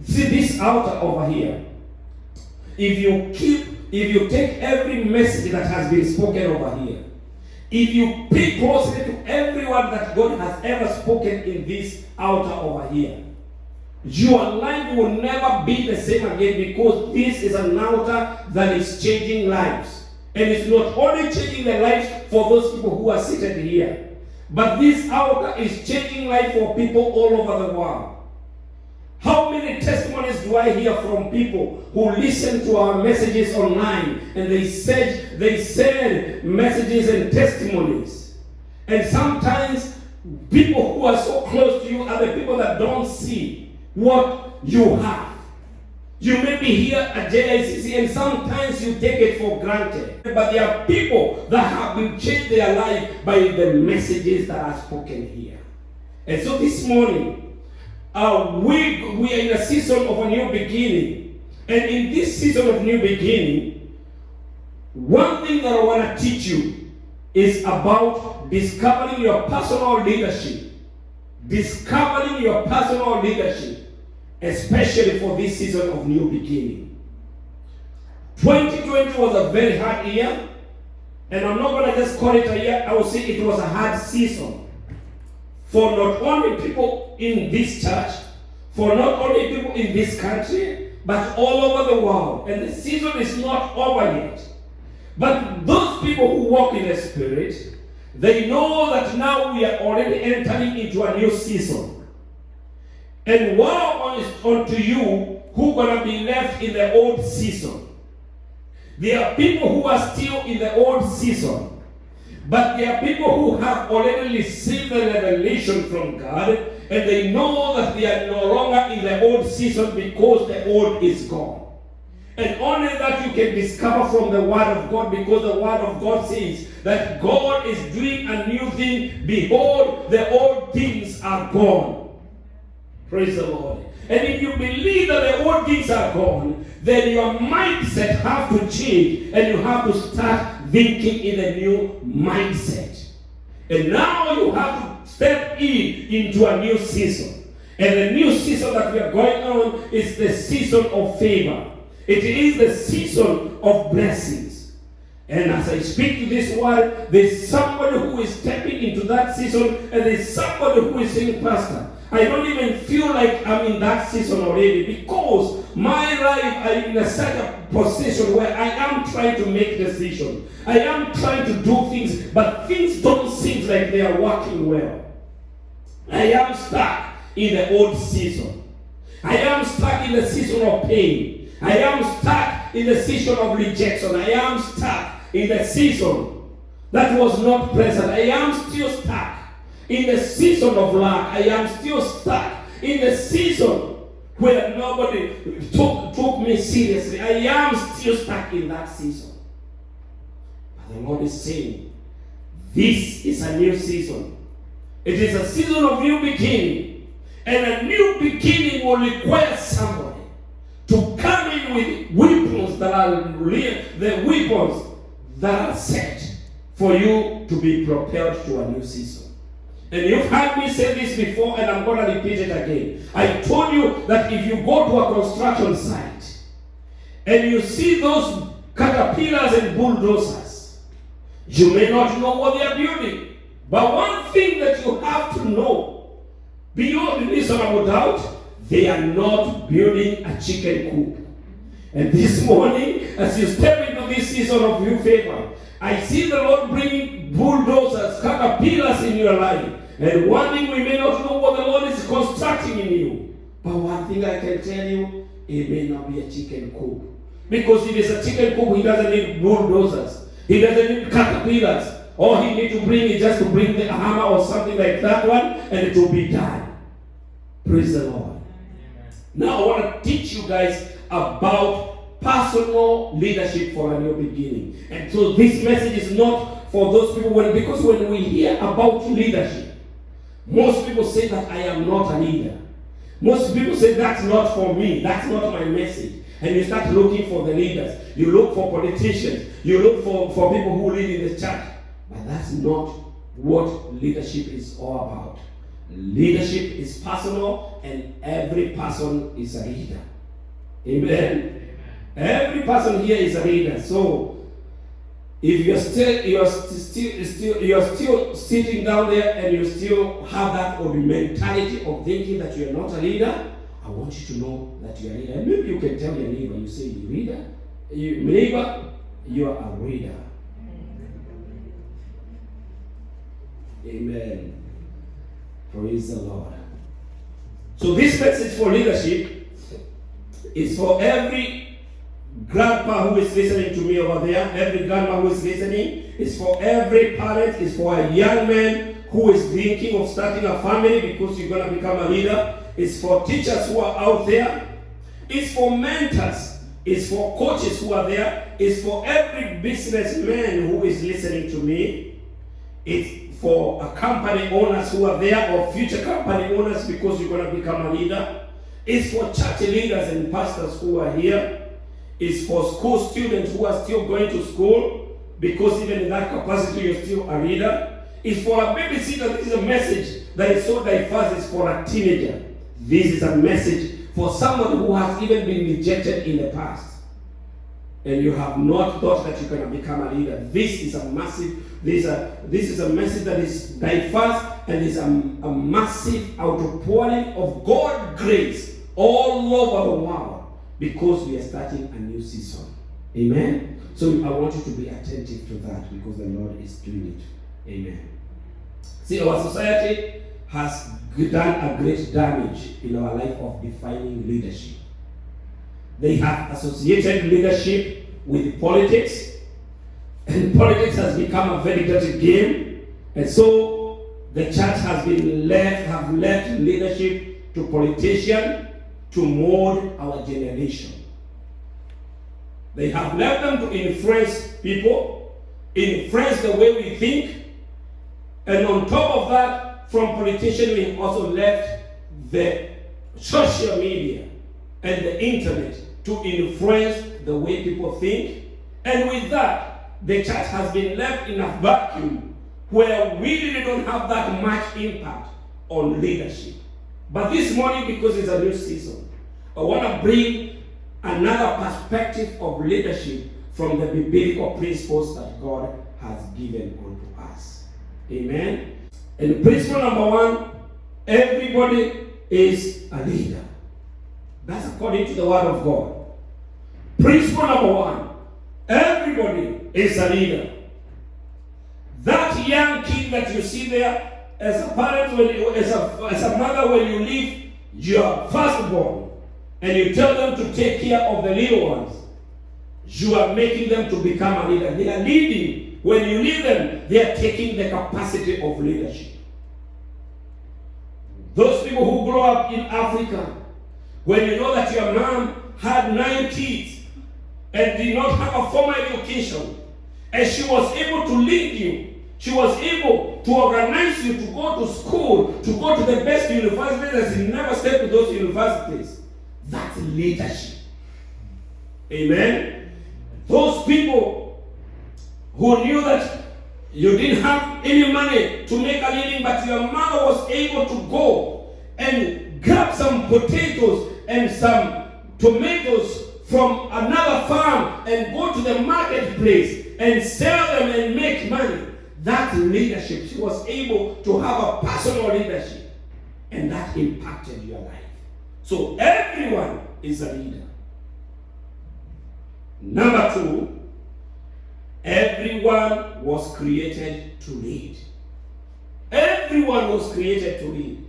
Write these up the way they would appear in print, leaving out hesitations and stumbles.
See this altar over here. If you take every message that has been spoken over here, if you pay closely to every word that God has ever spoken in this altar over here, your life will never be the same again, because this is an altar that is changing lives. And it's not only changing the lives for those people who are seated here, but this altar is changing life for people all over the world. How many testimonies do I hear from people who listen to our messages online, and they send messages and testimonies? And sometimes people who are so close to you are the people that don't see what you have. You may be here at JICC and sometimes you take it for granted. But there are people that have been changed their life by the messages that are spoken here. And so this morning, we are in a season of a new beginning. And in this season of new beginning, one thing that I want to teach you is about discovering your personal leadership. Discovering your personal leadership, especially for this season of new beginning. 2020 was a very hard year, and I'm not going to just call it a year. I will say it was a hard season for not only people in this church, for not only people in this country, but all over the world. And the season is not over yet. But those people who walk in the Spirit, they know that now we are already entering into a new season. And woe is unto you who are going to be left in the old season. There are people who are still in the old season. But there are people who have already received the revelation from God, and they know that they are no longer in the old season because the old is gone. And only that you can discover from the Word of God, because the Word of God says that God is doing a new thing. Behold, the old things are gone. Praise the Lord. And if you believe that the old things are gone, then your mindset has to change, and you have to start thinking in a new mindset. And now you have to step into a new season. And the new season that we are going on is the season of favor. It is the season of blessings. And as I speak to this word, there's somebody who is stepping into that season, and there's somebody who is saying, Pastor, I don't even feel like I'm in that season already, because my life is in a certain position where I am trying to make decisions. I am trying to do things, but things don't seem like they are working well. I am stuck in the old season. I am stuck in the season of pain. I am stuck in the season of rejection. I am stuck in the season that was not present. I am still stuck in the season of lack. I am still stuck in the season where nobody took me seriously. I am still stuck in that season. But the Lord is saying, this is a new season. It is a season of new beginning. And a new beginning will require somebody to come in with weapons that are real, the weapons that are set for you to be propelled to a new season. And you've heard me say this before, and I'm going to repeat it again. I told you that if you go to a construction site and you see those caterpillars and bulldozers, you may not know what they are building. But one thing that you have to know, beyond reasonable doubt, they are not building a chicken coop. And this morning, as you step into this season of new favor, I see the Lord bringing bulldozers, caterpillars in your life. And one thing, we may not know what the Lord is constructing in you. But one thing I can tell you, it may not be a chicken coop. Because if it's a chicken coop, he doesn't need bulldozers. He doesn't need caterpillars. All he needs to bring is just to bring the hammer or something like that one, and it will be done. Praise the Lord. Now I want to teach you guys about personal leadership for a new beginning. And so this message is not for those people, because when we hear about leadership, most people say that I am not a leader. Most people say that's not for me, that's not my message. And you start looking for the leaders. You look for politicians. You look for people who lead in the church. But that's not what leadership is all about. Leadership is personal, and every person is a leader. Amen. Every person here is a leader. So if you're still sitting down there and you still have that old mentality of thinking that you're not a leader, I want you to know that you're a leader. And maybe you can tell your neighbor, you say, you leader? Neighbor, you are a leader. Amen. Praise the Lord. So this message for leadership is for every grandpa who is listening to me over there, every grandma who is listening. It's for every parent. It's for a young man who is thinking of starting a family because you're going to become a leader. It's for teachers who are out there. It's for mentors. It's for coaches who are there. It's for every businessman who is listening to me. It's for a company owners who are there, or future company owners, because you're going to become a leader. It's for church leaders and pastors who are here. It's for school students who are still going to school, because even in that capacity you're still a leader. It's for a babysitter. This is a message that is so diverse. It's for a teenager. This is a message for someone who has even been rejected in the past, and you have not thought that you're going to become a leader. This is a massive, this is a message that is diverse, and is a massive outpouring of God's grace all over the world, because we are starting a new season. Amen? So I want you to be attentive to that, because the Lord is doing it. Amen. See, our society has done a great damage in our life of defining leadership. They have associated leadership with politics, and politics has become a very dirty game, and so the church has left leadership to politicians to mold our generation. They have left them to influence people, influence the way we think, and on top of that, from politicians we have also left the social media and the internet to influence the way people think. And with that, the church has been left in a vacuum where we really don't have that much impact on leadership. But this morning, because it's a new season, I want to bring another perspective of leadership from the biblical principles that God has given unto us. Amen. And principle number one, everybody is a leader. That's according to the word of God. Principle number one, everybody is a leader. That young kid that you see there, as a parent, as a mother, when you leave your firstborn and you tell them to take care of the little ones, you are making them to become a leader. They are leading. When you lead them, they are taking the capacity of leadership. Those people who grow up in Africa, when you know that your mom had 9 kids and did not have a formal education, and she was able to lead you, she was able to organize you to go to school, to go to the best universities, and you never step to those universities. That's leadership. Amen? Those people who knew that you didn't have any money to make a living, but your mother was able to go and grab some potatoes and some tomatoes from another farm and go to the marketplace and sell them and make money. That's leadership. She was able to have a personal leadership, and that impacted your life. So everyone is a leader. Number two, everyone was created to lead. Everyone was created to lead.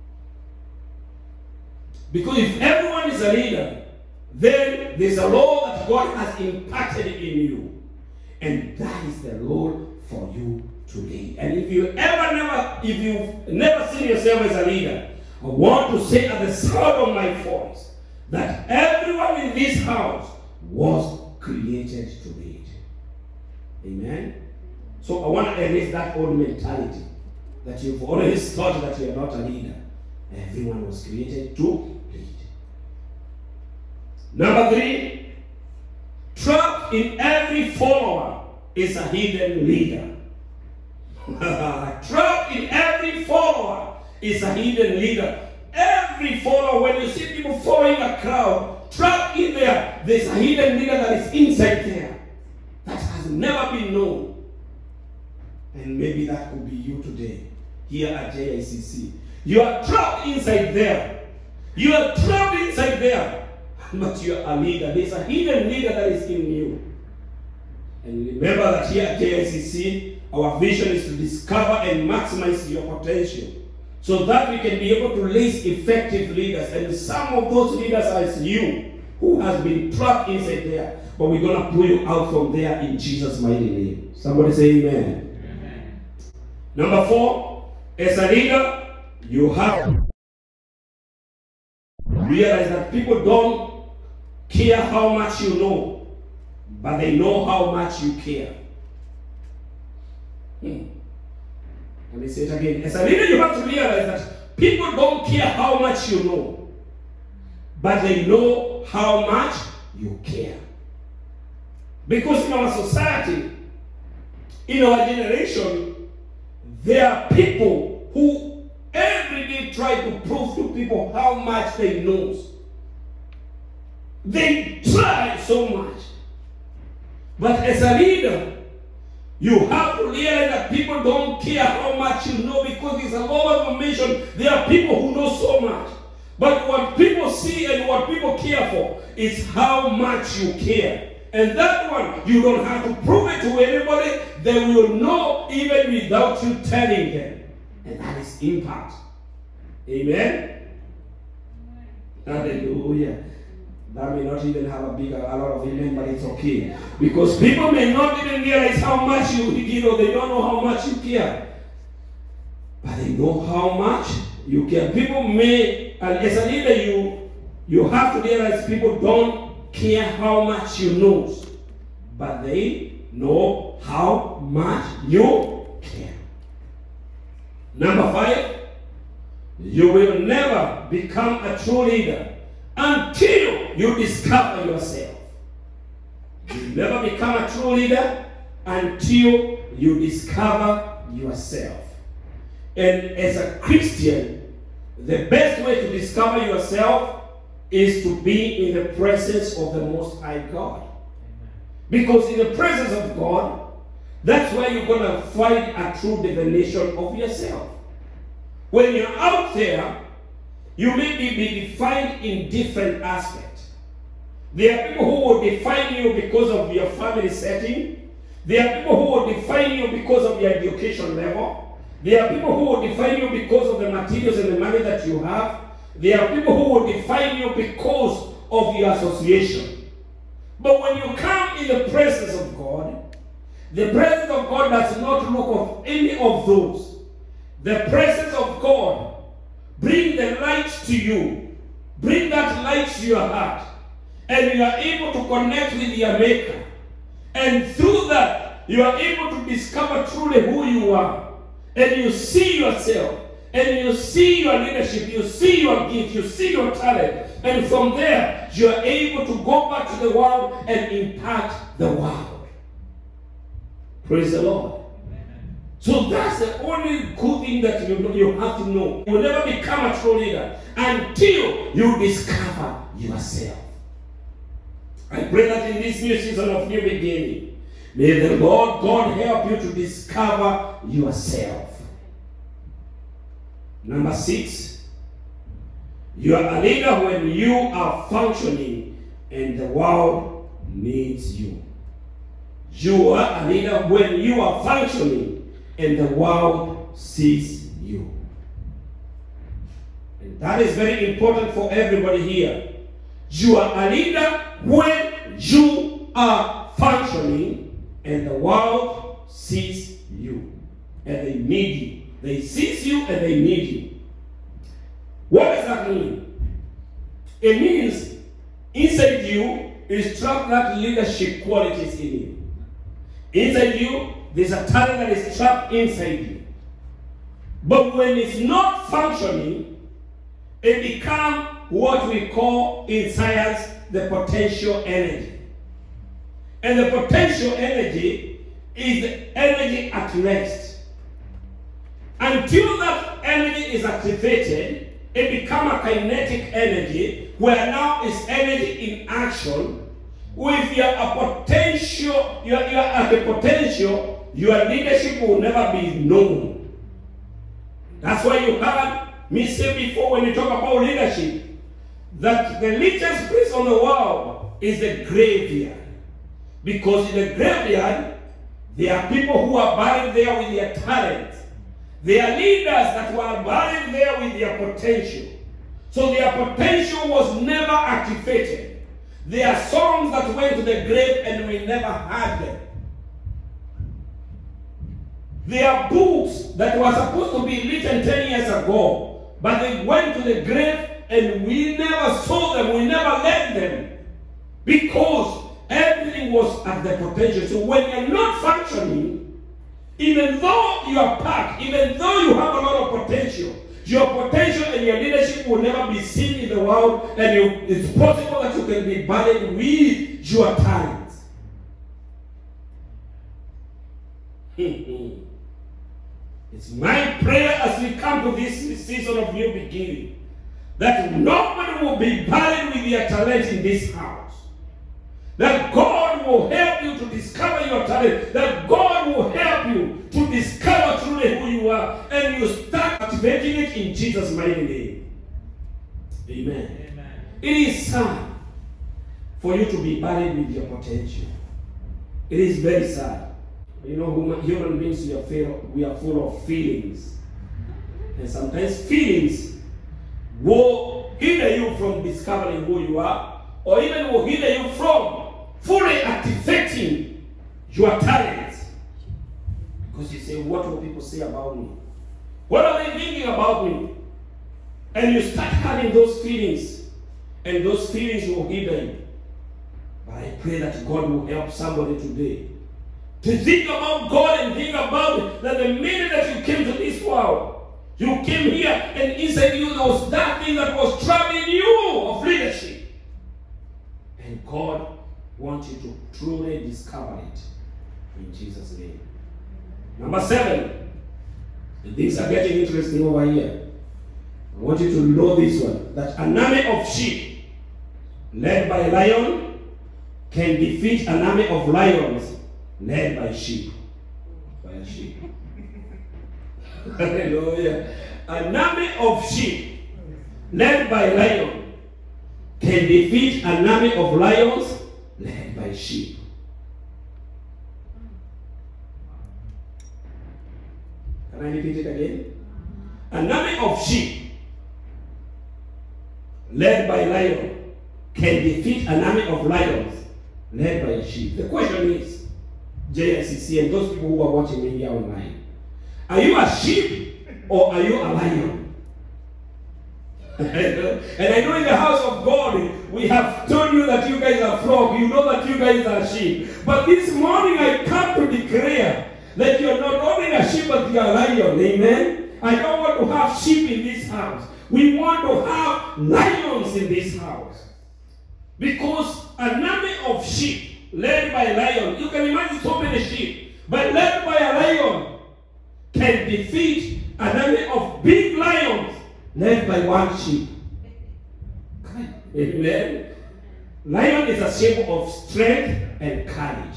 Because if everyone is a leader, then there's a role that God has impacted in you. And that is the role for you to lead. And if you've never seen yourself as a leader, I want to say at the sound of my voice that everyone in this house was created to lead. Amen? So I want to erase that old mentality that you've always thought that you're not a leader. Everyone was created to lead. Number three, trapped in every follower is a hidden leader. Trapped in every follower is a hidden leader. Every follower, when you see people following a crowd, trapped in there, there's a hidden leader that is inside there that has never been known. And maybe that could be you today, here at JICC. You are trapped inside there. You are trapped inside there. But you are a leader. There's a hidden leader that is in you. And remember that here at JICC, our vision is to discover and maximize your potential, so that we can be able to raise effective leaders. And some of those leaders are you, who has been trapped inside there. But we're going to pull you out from there in Jesus' mighty name. Somebody say amen. Amen. Number 4, as a leader, you have to realize that people don't care how much you know, but they know how much you care. Let me say it again. As a leader, you have to realize that people don't care how much you know, but they know how much you care. Because in our society, in our generation, there are people who every day try to prove to people how much they know. They try so much. But as a leader, you have to realize that people don't care how much you know, because there's a lot of information. There are people who know so much. But what people see and what people care for is how much you care. And that one, you don't have to prove it to anybody. They will know even without you telling them. And that is impact. Amen? Hallelujah. That may not even have a lot of amen, but it's okay. Because people may not even realize how much you know, they don't know how much you care. But they know how much you care. People may, and as a leader, you have to realize people don't care how much you know, but they know how much you care. Number 5, you will never become a true leader until you discover yourself. You never become a true leader until you discover yourself. And as a Christian, the best way to discover yourself is to be in the presence of the Most High God. Because in the presence of God, that's where you're going to find a true definition of yourself. When you're out there, you may be defined in different aspects. There are people who will define you because of your family setting. There are people who will define you because of your education level. There are people who will define you because of the materials and the money that you have. There are people who will define you because of your association. But when you come in the presence of God, the presence of God does not look of any of those. The presence of God bring the light to you. Bring that light to your heart. And you are able to connect with your Maker. And through that, you are able to discover truly who you are. And you see yourself. And you see your leadership. You see your gift. You see your talent. And from there, you are able to go back to the world and impact the world. Praise the Lord. So that's the only good thing that you have to know. You will never become a true leader until you discover yourself. I pray that in this new season of new beginning, may the Lord God help you to discover yourself. Number 6, you are a leader when you are functioning and the world needs you. You are a leader when you are functioning and the world sees you. And that is very important for everybody here. You are a leader when you are functioning and the world sees you. And they need you. They see you and they need you. What does that mean? It means inside you is trapped that leadership qualities in you. Inside you, there's a talent that is trapped inside you. But when it's not functioning, it becomes what we call in science the potential energy. And the potential energy is the energy at rest. Until that that energy is activated, it becomes a kinetic energy, where now is energy in action. If you are a potential, you are at the potential, your leadership will never be known. That's why you heard me say before when you talk about leadership, that the richest place on the world is the graveyard. Because in the graveyard, there are people who are buried there with their talent. There are leaders that were buried there with their potential. So their potential was never activated. There are songs that went to the grave and we never heard them. There are books that were supposed to be written 10 years ago, but they went to the grave and we never saw them, we never read them, because everything was at the potential. So when you're not functioning, even though you are packed, even though you have a lot of potential, your potential and your leadership will never be seen in the world, and it's possible that you can be buried with your talents. It's my prayer as we come to this season of new beginning, that nobody will be buried with their talent in this house. That God will help you to discover your talent. That God will help you to discover truly who you are. And you start activating it in Jesus' mighty name. Amen. Amen. It is sad for you to be buried with your potential. It is very sad. You know, human beings, we are full of feelings. And sometimes feelings will hinder you from discovering who you are, or even will hinder you from fully activating your talents. Because you say, what will people say about me? What are they thinking about me? And you start having those feelings, and those feelings will hinder you. But I pray that God will help somebody today to think about God and think about it, that the minute that you came to this world, you came here, and inside you there was that thing that was troubling you of leadership. And God wants you to truly discover it in Jesus' name. Number 7. And things are getting interesting over here. I want you to know this one, that an army of sheep led by a lion can defeat an army of lions led by sheep. By a sheep. Hallelujah. An army of sheep led by a lion can defeat an army of lions led by sheep. Can I repeat it again? An army of sheep led by a lion can defeat an army of lions led by a sheep. The question is, JSCC and those people who are watching me here online, are you a sheep or are you a lion? And I know in the house of God, we have told you that you guys are flock. You know that you guys are sheep. But this morning I come to declare that you're not only a sheep, but you're a lion. Amen? I don't want to have sheep in this house. We want to have lions in this house. Because an army of sheep led by a lion, you can imagine so many sheep, but led by a lion can defeat an army of big lions led by one sheep. Amen. Lion is a symbol of strength and courage.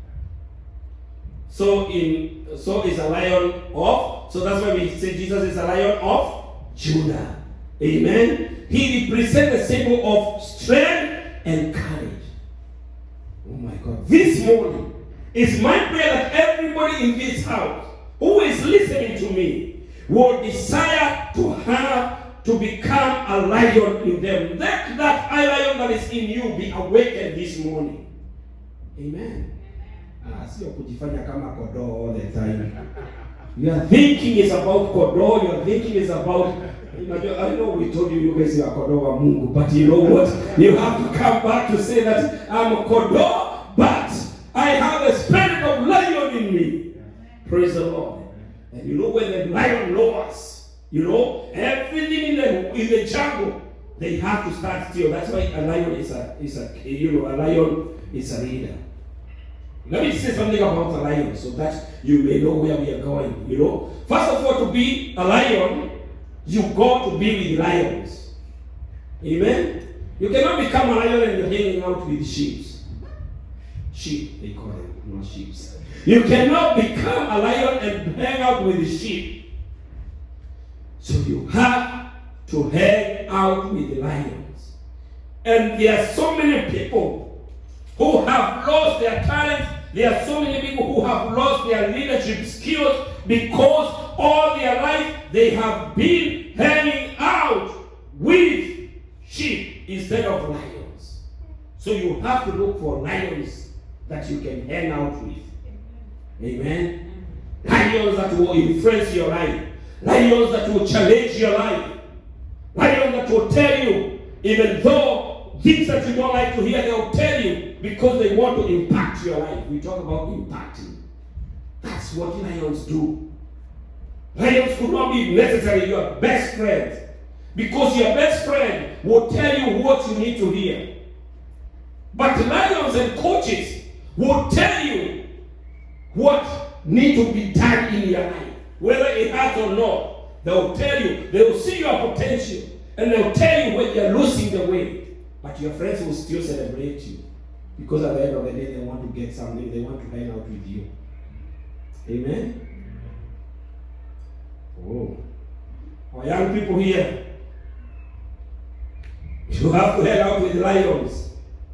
So is a lion of, so that's why we say Jesus is a lion of Judah. Amen. He represents the symbol of strength and courage. Oh my God. This morning, it's my prayer that everybody in this house who is listening to me will desire to become a lion in them. Let that lion that is in you be awakened this morning. Amen. Sio kujifanya kama kodoo all the time. Your thinking is about kodoo. Your thinking is about, I know we told you guys are kodoo wa Mungu, but you know what? You have to come back to say that I'm a kodoo, but I have a spirit of lion in me. Praise the Lord. And you know when the lion roars, you know, everything in the jungle, they have to stand still. That's why a lion is a lion is a leader. Let me say something about a lion so that you may know where we are going. You know, first of all, to be a lion, you go to be with lions. Amen? You cannot become a lion and you're hanging out with sheep. Sheep, they call them, not sheep. You cannot become a lion and hang out with the sheep. So you have to hang out with the lions. And there are so many people who have lost their talents. There are so many people who have lost their leadership skills because all their life they have been hanging out with sheep instead of lions. So you have to look for lions that you can hang out with. Amen. Lions that will influence your life. Lions that will challenge your life. Lions that will tell you, even though things that you don't like to hear, they will tell you because they want to impact your life. We talk about impacting. That's what lions do. Lions could not be necessarily your best friend, because your best friend will tell you what you need to hear. But lions and coaches will tell you what needs to be done in your life, whether it has or not. They will tell you, they will see your potential, and they will tell you when you're losing the way. But your friends will still celebrate you, because at the end of the day, they want to get something, they want to hang out with you. Amen? Oh. Our young people here, you have to hang out with lions.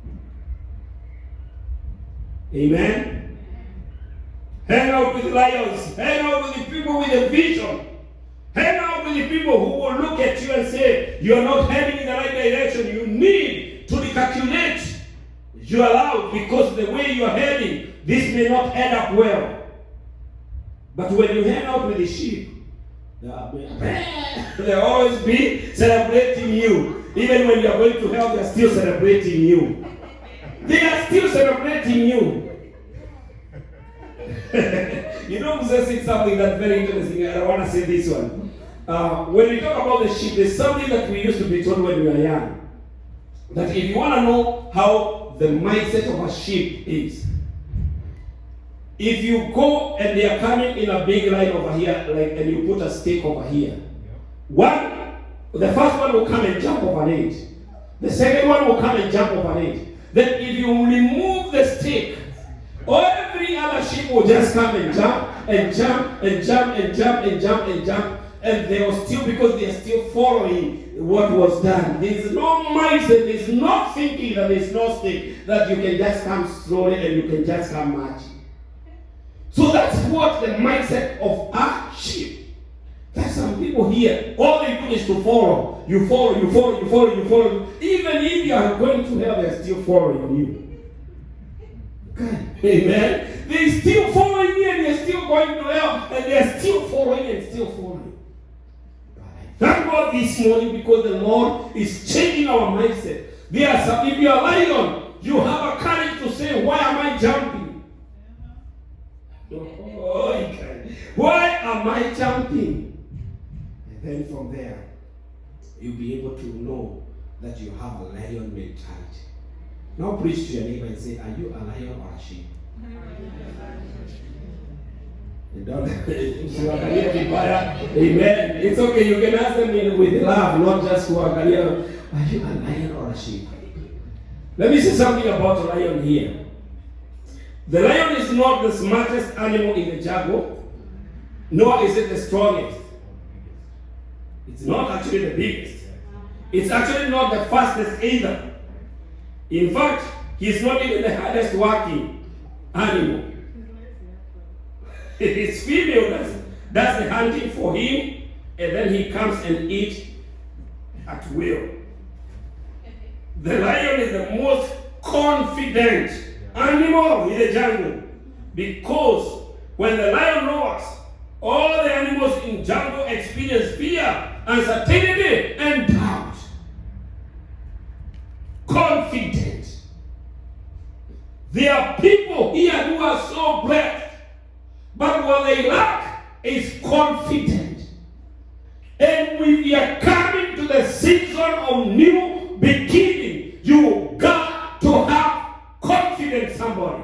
Amen? Hang out with lions. Hang out with the people with a vision. Hang out with the people who will look at you and say, you're not heading in the right direction. You need to recalculate your life, because the way you're heading, this may not end up well. But when you hang out with the sheep, they'll always be celebrating you. Even when you're going to hell, they're still celebrating you. They are still celebrating you. You know, Musa said something that's very interesting. I want to say this one. When we talk about the sheep, there's something that we used to be told when we were young. That if you want to know how the mindset of a sheep is, if you go and they are coming in a big line over here, and you put a stake over here, the first one will come and jump over it. The second one will come and jump over it. Then if you remove the stake, every other sheep will just come and jump and jump and jump and jump and jump and jump, and they will still, because they are still following what was done. There's no mindset, there's no thinking that there's no stake, that you can just come slowly and you can just come marching. So that's what the mindset of a sheep. There's some people here, all they do is to follow. You follow, you follow, you follow, you follow. Even if you are going to hell, they're still following you. Okay. Amen. They're still following me, and they're still going to hell, and they're still following and still following. Thank God this morning, because the Lord is changing our mindset. There are some, if you are a lion, you have a courage to say, why am I jumping? Oh, okay. Why am I jumping? And then from there, you'll be able to know that you have a lion mentality. Now preach to your neighbor and say, are you a lion or a sheep? Amen. It's okay, you can ask them with love, not just who are you a lion or a sheep? Let me say something about a lion here. The lion is not the smartest animal in the jungle, nor is it the strongest. It's not actually the biggest. It's actually not the fastest either. In fact, he's not even the hardest working animal. His female does the hunting for him, and then he comes and eats at will. The lion is the most confident animal in the jungle, because when the lion roars, all the animals in jungle experience fear, uncertainty, and doubt. Confident. There are people here who are so blessed, but what they lack is confidence. And when we are coming to the season of new beginning, you got to have confidence, somebody.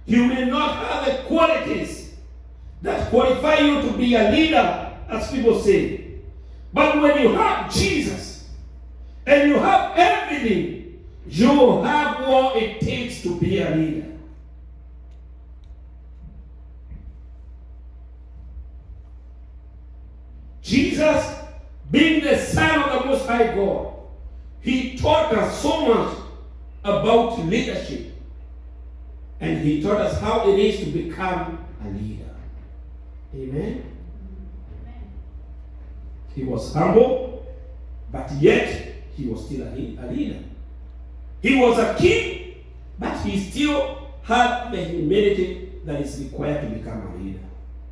You may not have the qualities that qualify you to be a leader, as people say. But when you have Jesus and you have everything, you have what it takes to be a leader. Jesus, being the Son of the Most High God, he taught us so much about leadership. And he taught us how it is to become a leader. Amen? He was humble, but yet he was still a leader. He was a king, but he still had the humility that is required to become a leader.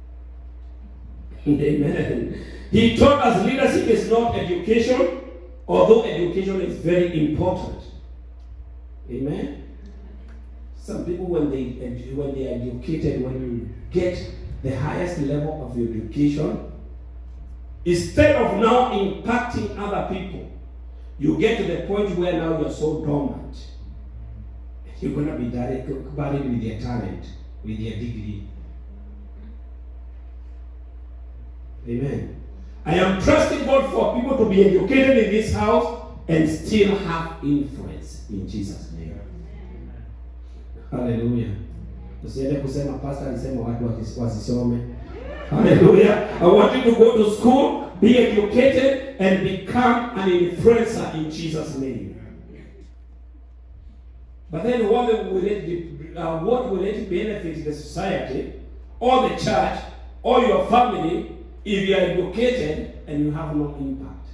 Amen. He taught us leadership is not education, although education is very important. Amen. Some people, when they are educated, when you get the highest level of your education, instead of now impacting other people, you get to the point where now you're so dormant. You're going to be buried with your talent, with your degree. Amen. I am trusting God for people to be educated in this house and still have influence in Jesus' name. Hallelujah. Usiende kusema pastor alisema watu wasisome. Hallelujah. I want you to go to school, be educated, and become an influencer in Jesus' name. But then what will it benefit the society or the church or your family if you are educated and you have no impact?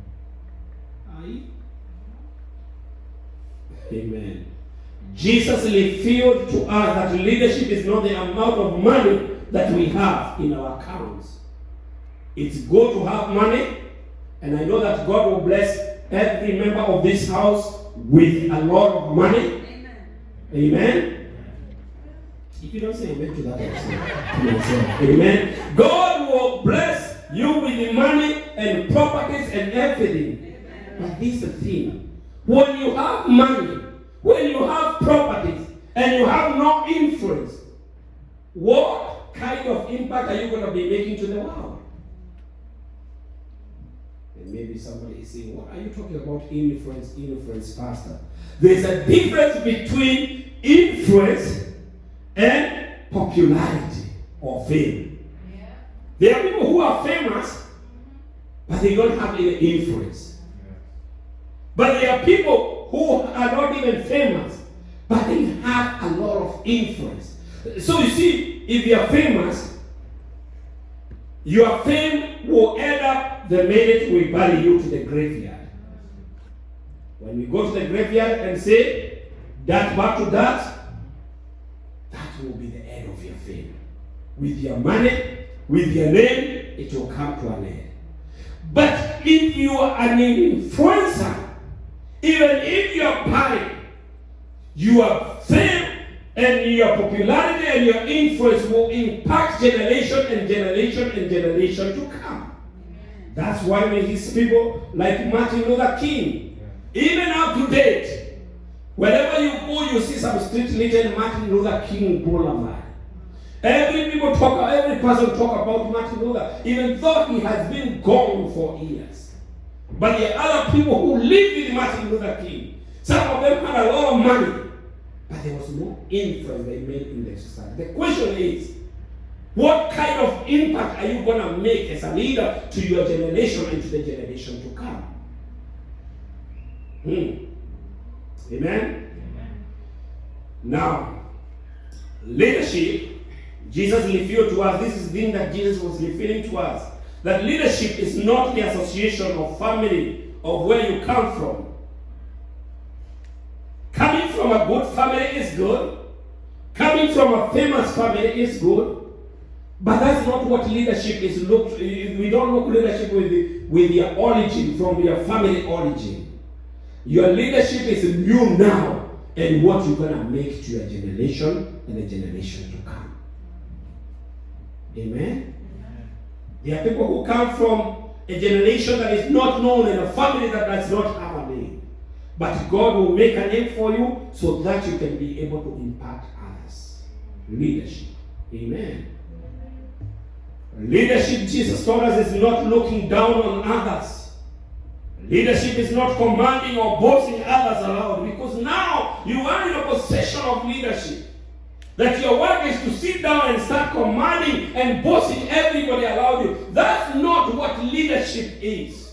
Amen. Jesus revealed to us that leadership is not the amount of money that we have in our accounts. It's good to have money, and I know that God will bless every member of this house with a lot of money. Amen. Amen. If you don't say amen to that, I'll say amen. God will bless you with the money and properties and everything. But this is the thing. When you have money, when you have properties, and you have no influence, what kind of impact are you going to be making to the world? And maybe somebody is saying, what are you talking about influence, pastor? There's a difference between influence and popularity or fame. Yeah. There are people who are famous, but they don't have any influence. Yeah. But there are people who are not even famous, but they have a lot of influence. So you see, if you are famous, your fame will end up the minute we bury you to the graveyard. When we go to the graveyard and say, that back to that will be the end of your fame. With your money, with your name, it will come to an end. But if you are an influencer, even if you are buried, your fame and your popularity and your influence will impact generation and generation and generation to come. That's why we see people like Martin Luther King, even up to date, wherever you go, you see some street written Martin Luther King Boulevard. Every person talk about Martin Luther, even though he has been gone for years. But there are other people who live with Martin Luther King. Some of them had a lot of money, but there was no influence they made in the society. The question is, what kind of impact are you going to make as a leader to your generation and to the generation to come? Amen? Amen? Now, leadership, Jesus revealed to us, this is the thing that Jesus was revealing to us, that leadership is not the association of family of where you come from. Coming from a good family is good. Coming from a famous family is good. But that's not what leadership is. We don't look leadership with your origin, from your family origin. Your leadership is you now and what you're going to make to your generation and the generation to come. Amen? There are people who come from a generation that is not known and a family that does not have a name. But God will make a name for you so that you can be able to impact others. leadership. Amen. Leadership, Jesus told us, is not looking down on others. Leadership is not commanding or bossing others around, because now you are in a position of leadership. That your work is to sit down and start commanding and bossing everybody around you. That's not what leadership is.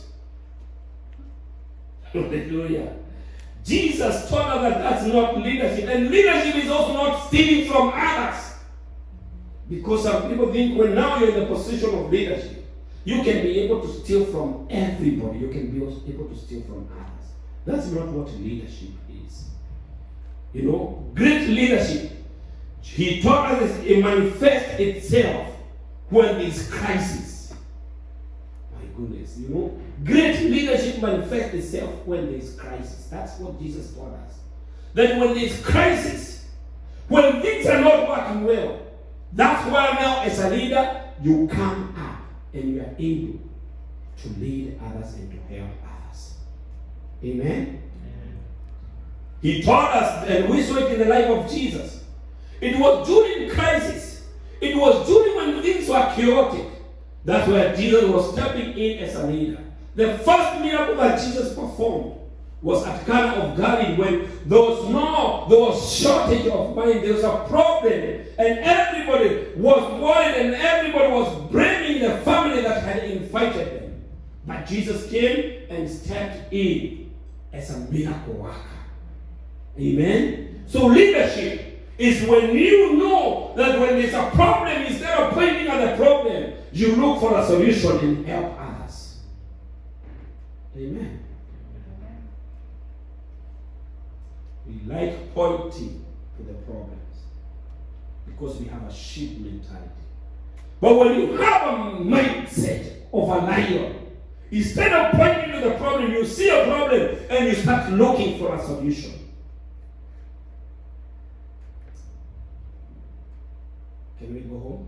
Hallelujah. Jesus told us that that's not leadership. And leadership is also not stealing from others. Because some people think when now you're in the position of leadership, you can be able to steal from everybody. You can be able to steal from others. That's not what leadership is. You know, great leadership, he taught us it manifests itself when there's crisis. My goodness, you know, great leadership manifests itself when there's crisis. That's what Jesus taught us. That when there's crisis, when things are not working well, that's why now as a leader, you come up and you are able to lead others and to help others. Amen? Amen. He taught us, and we saw it in the life of Jesus. It was during crisis. It was during when things were chaotic. That's where Jesus was stepping in as a leader. The first miracle that Jesus performed was at Cana of Galilee, when there was shortage of money, there was a problem, and everybody was worried and everybody was blaming the family that had invited them. But Jesus came and stepped in as a miracle worker. Amen? So leadership is when you know that when there's a problem, instead of pointing at the problem, you look for a solution and help others. Amen. We like pointing to the problems because we have a sheep mentality. But when you have a mindset of a lion, instead of pointing to the problem, you see a problem and you start looking for a solution. Can we go home?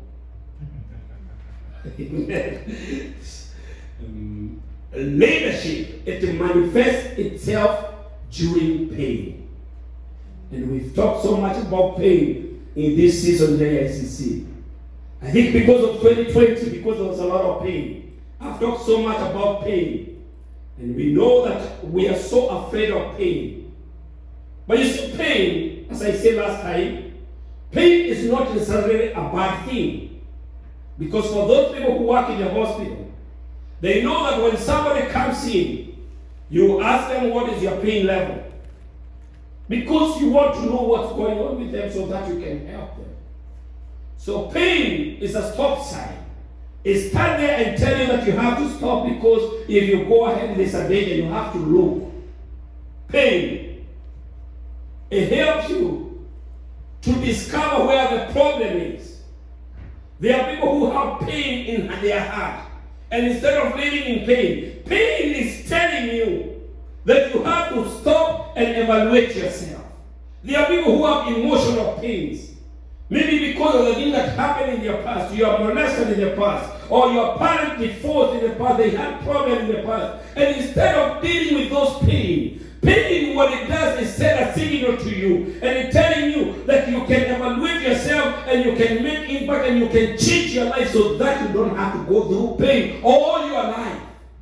Leadership, it manifests itself during pain. And we've talked so much about pain in this season here at AICC. I think because of 2020, because there was a lot of pain, I've talked so much about pain. And we know that we are so afraid of pain. But you see, pain, as I said last time, pain is not necessarily a bad thing. Because for those people who work in the hospital, they know that when somebody comes in, you ask them what is your pain level. Because you want to know what's going on with them so that you can help them. So pain is a stop sign. It's stand there and tell you that you have to stop, because if you go ahead, there's a danger, you have to look. Pain. It helps you to discover where the problem is. There are people who have pain in their heart. And instead of living in pain, pain is telling you that you have to stop and evaluate yourself. There are people who have emotional pains. Maybe because of the thing that happened in their past, you are molested in the past, or your parent divorced in the past, they had problems in the past. And instead of dealing with those pain, what it does is send a signal to you, and it's telling you that you can evaluate yourself and you can make impact and you can change your life so that you don't have to go through pain all your life.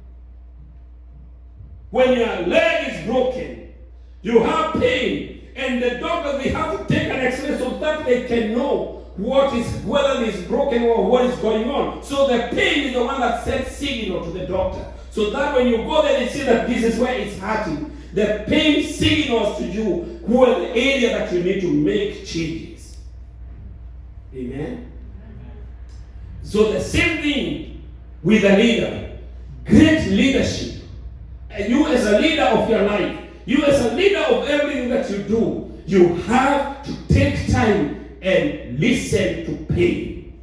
When your leg is broken, you have pain, and the doctors, they have to take an X-ray so that they can know whether it's broken or what is going on. So the pain is the one that sends signal to the doctor. So that when you go there and see that this is where it's hurting, the pain signals to you where the area that you need to make changes. Amen? So the same thing with a leader. Great leadership. And you as a leader of your life, you as a leader of everything that you do, you have to take time and listen to pain.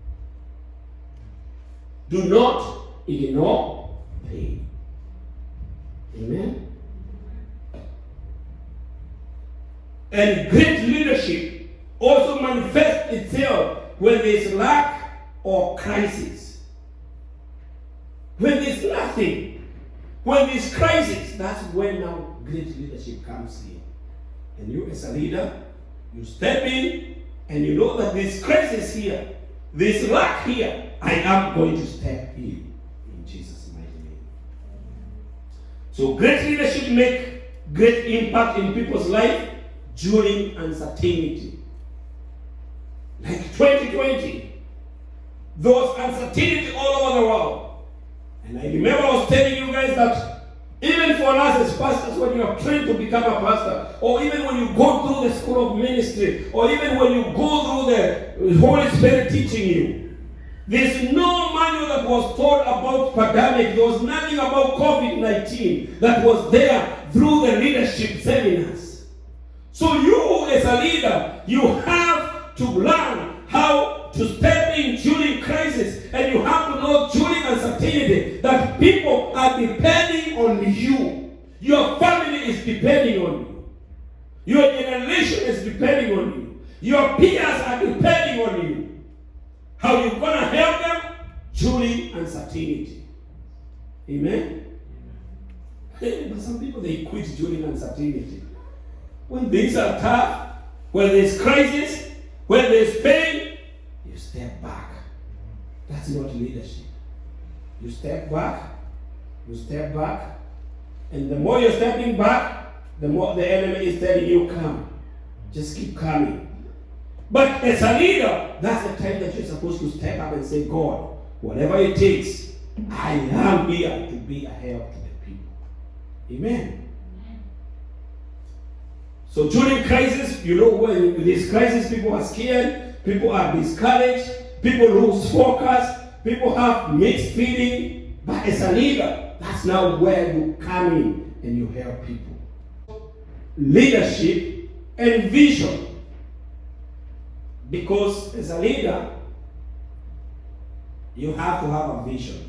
Do not ignore pain. Amen? And great leadership also manifests itself when there is lack or crisis. When there is nothing, when there is crisis, that's when now great leadership comes in. And you as a leader, you step in and you know that this crisis here, this lack here, I am going to step in Jesus' mighty name. So great leadership make great impact in people's life during uncertainty. Like 2020, those uncertainty all over the world. And I remember I was telling you guys that even for us as pastors, when you are trained to become a pastor, or even when you go through the school of ministry, or even when you go through the Holy Spirit teaching you, there's no manual that was taught about pandemic. There was nothing about COVID-19 that was there through the leadership seminars. So you as a leader, you have to learn how to step in during crisis, and you have to know during uncertainty that people are depending on you. Your family is depending on you. Your generation is depending on you. Your peers are depending on you. How you going to help them during uncertainty? Amen? But some people, they quit during uncertainty. When things are tough, when there's crisis, when there's pain, you step back. That's not leadership. You step back, and the more you're stepping back, the more the enemy is telling you, come. Just keep coming. But as a leader, that's the time that you're supposed to step up and say, God, whatever it takes, I am here to be a help to the people. Amen. So during crisis, you know, when this crisis, people are scared, people are discouraged, people lose focus, people have mixed feeling. But as a leader, that's now where you come in and you help people. Leadership and vision. Because as a leader, you have to have a vision.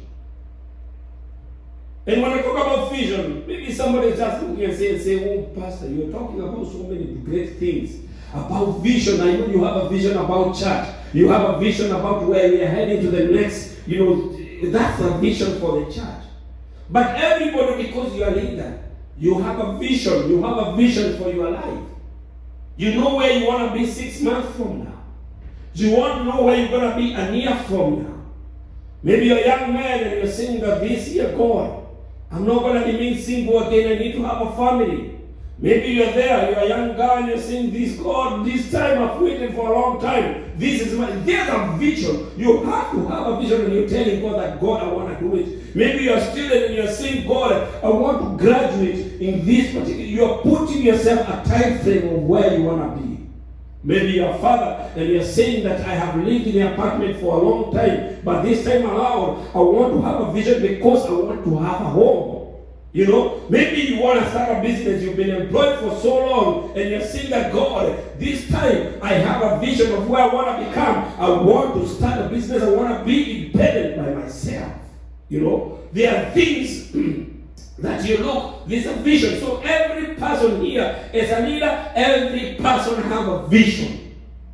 And when I talk about vision, maybe somebody just look and say, oh, Pastor, you're talking about so many great things. About vision, I know you have a vision about church. You have a vision about where we are heading to the next, that's a vision for the church. But everybody, because you are a leader, you have a vision. You have a vision for your life. You know where you want to be 6 months from now. You want to know where you're going to be a year from now. Maybe you're a young man and you're saying that this year, God, I'm not going to remain single again. I need to have a family. Maybe you're there, you're a young guy and you're saying, this God, this time I've waited for a long time. There's a vision. You have to have a vision and you're telling God that, God, I want to do it. Maybe you're a student and you're saying, God, I want to graduate in this particular, you're putting yourself a time frame of where you want to be. Maybe you're a father and you're saying that I have lived in an apartment for a long time, but this time around, I want to have a vision because I want to have a home. Maybe you want to start a business, you've been employed for so long, and you're saying that, God, this time I have a vision of where I want to become. I want to start a business, I want to be independent by myself. There are things that you look, there's a vision. So every person here as a leader, every person have a vision.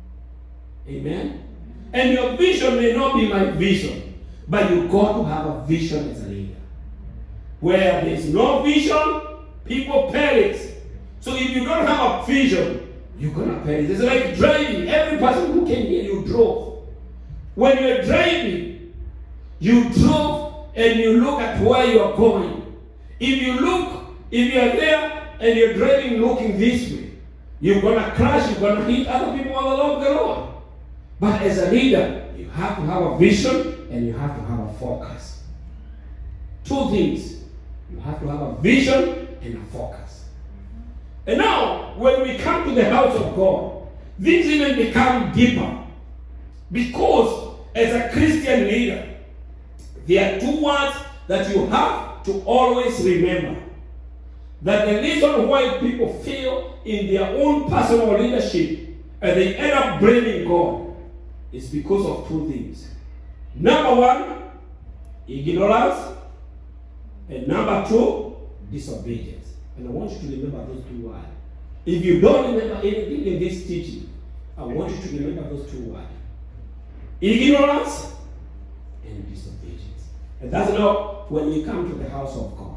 Amen? And your vision may not be my vision, but you got to have a vision as a leader. Where there's no vision, people perish. So if you don't have a vision, you're going to perish. It's like driving. Every person who came here, you drove. When you're driving, you drove and you look at where you're going. If you're there and you're driving looking this way, you're going to crash, you're going to hit other people along the road. But as a leader, you have to have a vision and you have to have a focus. Two things. You have to have a vision and a focus. And now, when we come to the house of God, things even become deeper. Because as a Christian leader, there are two words that you have to always remember. That the reason why people fail in their own personal leadership and they end up blaming God is because of two things. Number one, ignorance. And number two, disobedience. And I want you to remember those two words. If you don't remember anything in this teaching, I want you to remember those two words. Ignorance and disobedience. And that's now when we come to the house of God.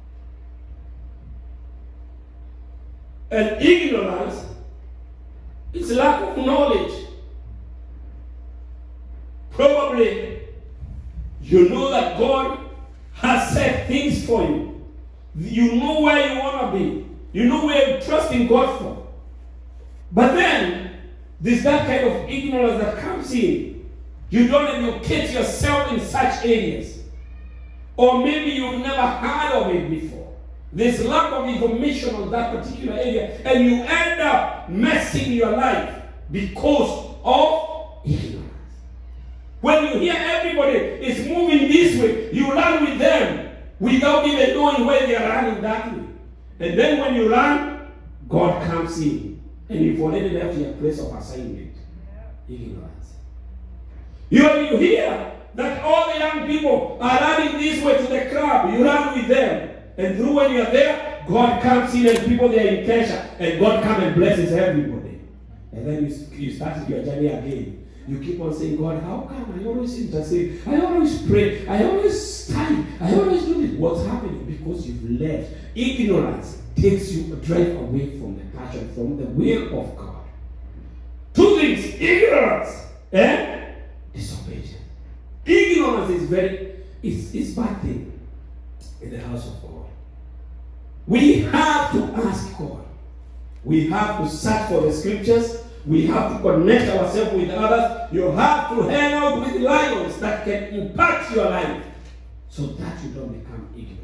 And ignorance It's lack of knowledge. Probably you know that God has set things for you. You know where you want to be. You know where you're trusting God for. But then, there's that kind of ignorance that comes in. You don't educate yourself in such areas. Or maybe you've never heard of it before. There's lack of information on that particular area. And you end up messing your life because of ignorance. When you hear everybody is moving this way, you run with them without even knowing where they are running that way. And then when you run, God comes in. And you've already left your place of assignment. Ignorance. You hear that all the young people are running this way to the club. You run with them. And through when you're there, God comes in and people they are in tension. And God comes and blesses everybody. And then you start your journey again. You keep on saying, God, how come I always intercede? I always pray. I always study. I always do this. What's happening? Because you've left. Ignorance takes you drive away from the passion, from the will of God. Two things. Ignorance and disobedience. Ignorance is bad thing in the house of God. We have to ask God. We have to search for the scriptures. We have to connect ourselves with others. You have to hang out with lions that can impact your life so that you don't become ignorant.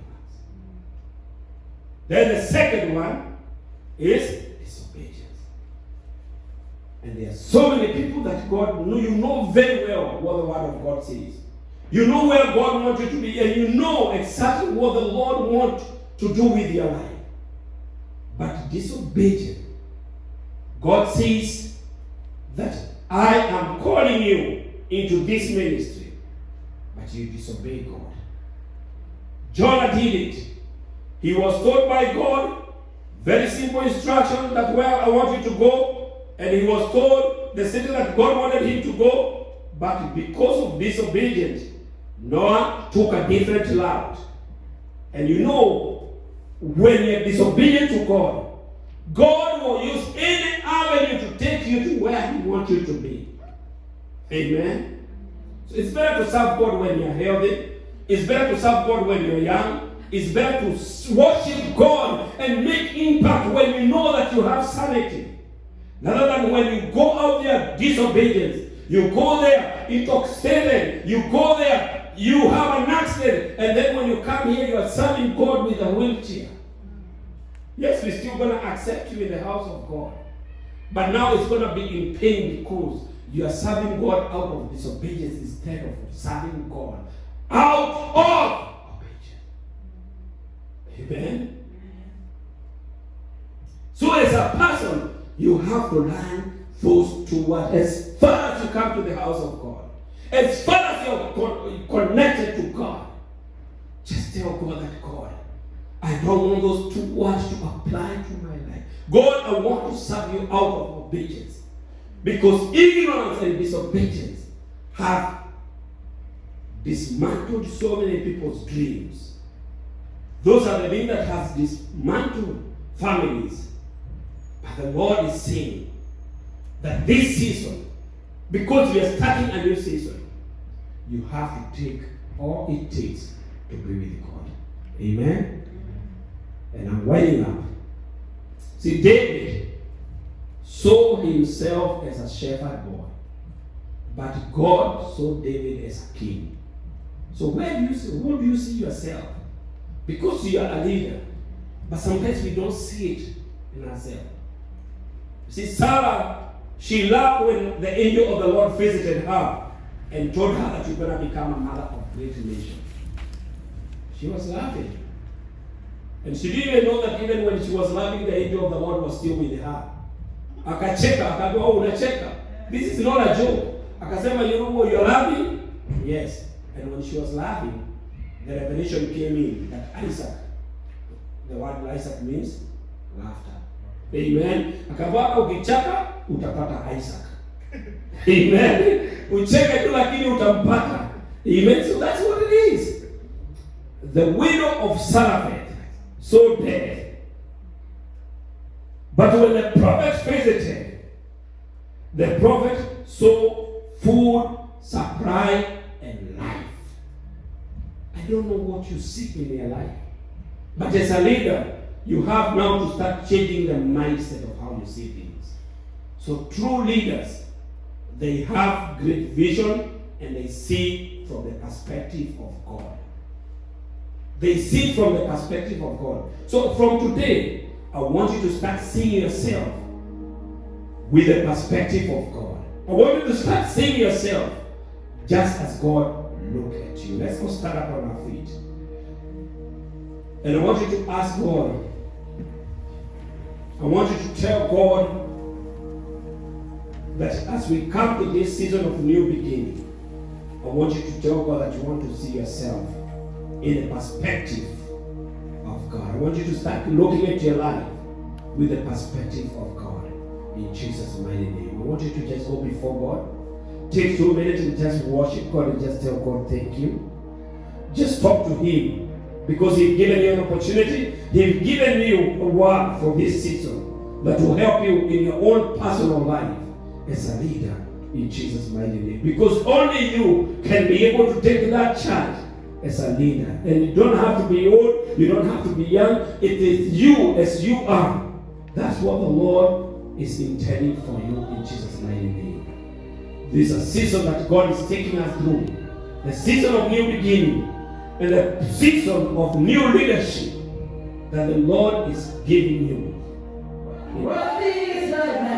Then the second one is disobedience. And there are so many people that God know, you know very well what the word of God says. You know where God wants you to be, and you know exactly what the Lord wants to do with your life. But disobedience. God says that I am calling you into this ministry, but you disobey God. Jonah did it. He was told by God, very simple instruction that where I want you to go, and he was told the city that God wanted him to go, but because of disobedience, Noah took a different route. And you know, when you're disobedient to God, God will use any avenue to take you to where He wants you to be. Amen? So it's better to serve God when you're healthy. It's better to serve God when you're young. It's better to worship God and make impact when you know that you have sanity. Rather than when you go out there, disobedience. You go there, intoxicated. You go there, you have an accident. And then when you come here, you are serving God with a wheelchair. Yes, we're still going to accept you in the house of God. But now it's going to be in pain because you are serving God out of disobedience instead of serving God out of obedience. Amen? So as a person, you have to learn those two words. As far as you come to the house of God, as far as you're connected to God, just tell God that, God, I don't want those two words to apply to my life. God, I want to serve you out of obedience. Because ignorance and disobedience have dismantled so many people's dreams. Those are the things that have dismantled families. But the Lord is saying that this season, because we are starting a new season, you have to take all it takes to be with God. Amen? And I'm winding up. See, David saw himself as a shepherd boy, but God saw David as a king. So where do you see yourself? Because you are a leader, but sometimes we don't see it in ourselves. See, Sarah, she laughed when the angel of the Lord visited her and told her that you're going to become a mother of great nation. She was laughing. And she didn't even know that even when she was laughing, the angel of the Lord was still with her. Akacheka, akajua, oh, unacheka. This is not a joke. Akasema, you know what, you're laughing? Yes. And when she was laughing, the revelation came in that Isaac, the word Isaac means laughter. Amen. Akabaka ukichaka, utapata Isaac. Amen. Ucheke tu lakini utampata. Amen. So that's what it is. The widow of Zarephath so dead. But when the prophet visited, The prophet saw food, supply, and life. I don't know what you seek in your life. But as a leader, you have now to start changing the mindset of how you see things. So true leaders, they have great vision and they see from the perspective of God. They see from the perspective of God. So from today, I want you to start seeing yourself with the perspective of God. I want you to start seeing yourself just as God looked at you. Let's go stand up on our feet. And I want you to ask God. I want you to tell God that as we come to this season of new beginning, I want you to tell God that you want to see yourself in the perspective of God. I want you to start looking at your life with the perspective of God. In Jesus' mighty name. I want you to just go before God. Take 2 minutes and just worship God and just tell God thank you. Just talk to Him. Because He's given you an opportunity. He's given you a word for this season that will help you in your own personal life as a leader in Jesus' mighty name. Because only you can be able to take that charge as a leader. And you don't have to be old. You don't have to be young. It is you as you are. That's what the Lord is intending for you in Jesus' mighty name. This is a season that God is taking us through. The season of new beginning. And the season of new leadership that the Lord is giving you. What is the